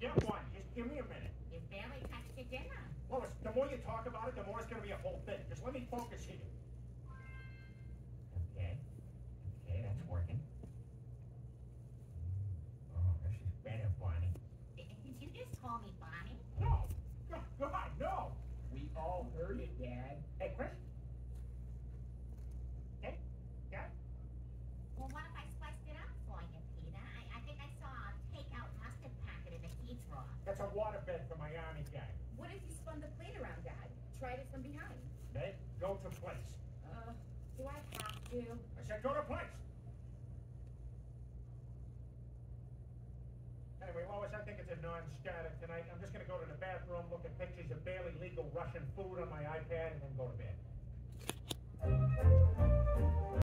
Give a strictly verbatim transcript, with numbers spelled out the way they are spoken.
get one. Just give me a minute. You barely touched your dinner. Lois, the more you talk about it, the more it's going to be a whole thing. Just let me focus here. Okay. Okay, that's working. Oh, this is better, Bonnie. Did you just call me Bonnie? No. God, God, no. We all heard it, Dad. Hey, Chris. Hey, Dad. Well, what if I spiced it up for you, Peter? I, I think I saw a takeout mustard packet in the tea drawer. That's a waterbed for my army guy. What if you spun the plate around, Dad? Tried it from behind. Ned, go to place. Uh, do I have to? I said go to place. Anyway, Lois, I think it's a non-starter tonight. I'm just going to go to the bathroom, look at pictures of barely legal Russian food on my iPad, and then go to bed.